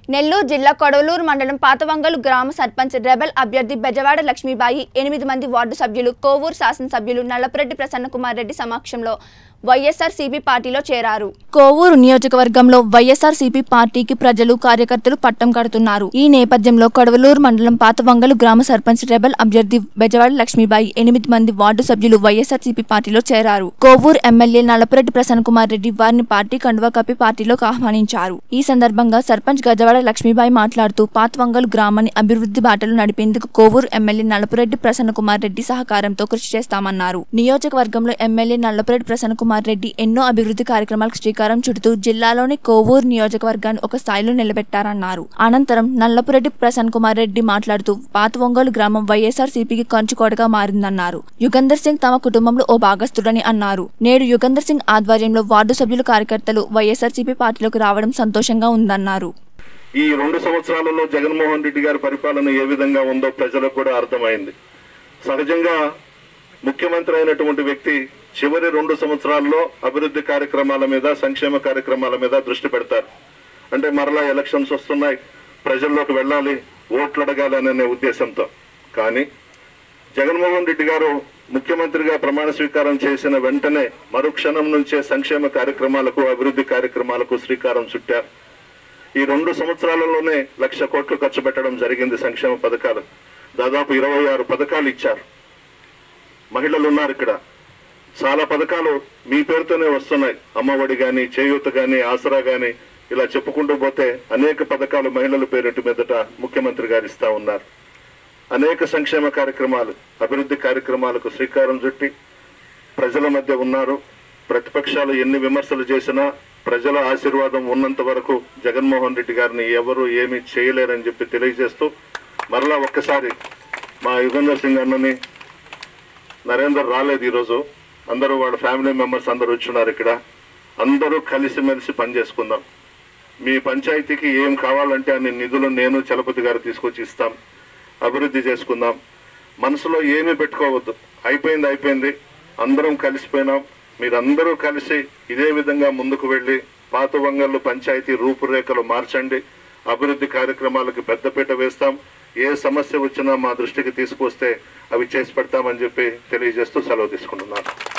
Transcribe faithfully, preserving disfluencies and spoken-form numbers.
నెల్లూరు జిల్లా కొడవలూరు మండలం పాతవంగలు గ్రామ సర్పంచ్ రెబెల్ అభ్యర్థి బెజవాడ లక్ష్మీబాయి ఎనిమిది మంది వార్డు సభ్యులు కోవూరు శాసనసభ్యులు నల్లపురెడ్డి ప్రసన్నకుమార్ రెడ్డి సమక్షంలో వైఎస్ఆర్సీపీ పార్టీలో చేరారు. కోవూరు నియోజకవర్గంలో వైఎస్ఆర్సీపీ పార్టీకి ప్రజలు కార్యకర్తలు పట్టం కడుతున్నారు. ఈ నేపథ్యంలో కొడవలూరు మండలం పాతవంగలు గ్రామ సర్పంచ్ రెబెల్ అభ్యర్థి బెజవాడ లక్ష్మీబాయి ఎనిమిది మంది వార్డు సభ్యులు వైఎస్ఆర్సీపీ పార్టీలో చేరారు. కోవూరు ఎమ్మెల్యే నల్లపురెడ్డి ప్రసన్నకుమార్ రెడ్డి వారిని పార్టీ కండువా కప్పి పార్టీలోకి ఆహ్వానించారు. ఈ సందర్భంగా సర్పంచ్ గజవాడ లక్ష్మీబాయి మాట్లాడుతూ పాతవంగలు గ్రామాన్ని అభివృద్ధి బాటలు నడిపేందుకు కోవూరు ఎమ్మెల్యే నల్లపురెడ్డి ప్రసన్నకుమార్ రెడ్డి సహకారంతో కృషి చేస్తామన్నారు. నియోజకవర్గంలో ఎమ్మెల్యే నల్లపురెడ్డి ప్రసన్నకుమార్ రెడ్డి ఎన్నో అభివృద్ధి కార్యక్రమాలకు శ్రీకారం చుడుతూ జిల్లాలోని కోవూరు నియోజకవర్గాన్ని ఒక స్థాయిలో నిలబెట్టారన్నారు. అనంతరం నల్లపురెడ్డి ప్రసన్నకుమార్ రెడ్డి మాట్లాడుతూ పాతవంగలు గ్రామం వైఎస్ఆర్సీపీకి కంచుకోటగా మారిందన్నారు. యుగంధర్ సింగ్ తమ కుటుంబంలో ఓ భాగస్థుడని అన్నారు. నేడు యుగంధర్ సింగ్ ఆధ్వర్యంలో వార్డు సభ్యులు కార్యకర్తలు వైఎస్ఆర్సీపీ పార్టీలోకి రావడం సంతోషంగా ఉందన్నారు. ఈ రెండు సంవత్సరాలలో జగన్మోహన్ రెడ్డి గారి పరిపాలన ఏ విధంగా ఉందో ప్రజలకు కూడా అర్థమైంది. సహజంగా ముఖ్యమంత్రి అయినటువంటి వ్యక్తి చివరి రెండు సంవత్సరాల్లో అభివృద్ధి కార్యక్రమాల మీద, సంక్షేమ కార్యక్రమాల మీద దృష్టి పెడతారు. అంటే మరలా ఎలక్షన్స్ వస్తున్నాయి, ప్రజల్లోకి వెళ్ళాలి, ఓట్లు అడగాలి అనే ఉద్దేశంతో. కానీ జగన్మోహన్ రెడ్డి గారు ముఖ్యమంత్రిగా ప్రమాణ స్వీకారం చేసిన వెంటనే మరుక్షణం నుంచే సంక్షేమ కార్యక్రమాలకు, అభివృద్ధి కార్యక్రమాలకు శ్రీకారం చుట్టారు. ఈ రెండు సంవత్సరాలలోనే లక్ష కోట్లు ఖర్చు పెట్టడం జరిగింది సంక్షేమ పథకాలు. దాదాపు ఇరవై ఆరు పథకాలు ఇచ్చారు. మహిళలు ఉన్నారు ఇక్కడ, చాలా పథకాలు మీ పేరుతోనే వస్తున్నాయి. అమ్మఒడి కానీ, చేయూత కానీ, ఆసరా కానీ, ఇలా చెప్పుకుంటూ పోతే అనేక పథకాలు మహిళల పేరింటి మీదట ముఖ్యమంత్రి గారు ఇస్తా ఉన్నారు. అనేక సంక్షేమ కార్యక్రమాలు, అభివృద్ధి కార్యక్రమాలకు శ్రీకారం చుట్టి ప్రజల మధ్య ఉన్నారు. ప్రతిపక్షాలు ఎన్ని విమర్శలు చేసినా ప్రజల ఆశీర్వాదం ఉన్నంత వరకు జగన్మోహన్ రెడ్డి గారిని ఎవరు ఏమీ చేయలేరని చెప్పి తెలియజేస్తూ, మరలా ఒక్కసారి మా యుగంధర్ సింగ్ అన్నని, నరేందర్ రాలేదు ఈరోజు, అందరూ వాళ్ళ ఫ్యామిలీ మెంబర్స్ అందరూ వచ్చున్నారు ఇక్కడ. అందరూ కలిసిమెలిసి పనిచేసుకుందాం. మీ పంచాయతీకి ఏం కావాలంటే అన్ని నిధులు నేను చలపతి గారు తీసుకొచ్చి ఇస్తాం. అభివృద్ధి చేసుకుందాం. మనసులో ఏమీ పెట్టుకోవద్దు. అయిపోయింది అయిపోయింది అందరం కలిసిపోయినాం. మీరందరూ కలిసి ఇదే విధంగా ముందుకు వెళ్ళి పాతవంగలు పంచాయతీ రూపురేఖలు మార్చండి. అభివృద్ధి కార్యక్రమాలకు పెద్దపీట వేస్తాం. ఏ సమస్య వచ్చినా మా దృష్టికి తీసుకొస్తే అవి చేసి పెడతామని చెప్పి తెలియజేస్తూ సెలవు తీసుకుంటున్నాను.